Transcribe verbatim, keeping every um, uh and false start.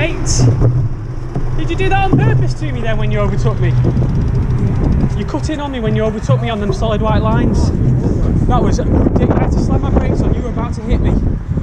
mate. Did you do that on purpose to me then when you overtook me? You cut in on me when you overtook me on them solid white lines. That was ridiculous. I had to slam my brakes on. You were about to hit me.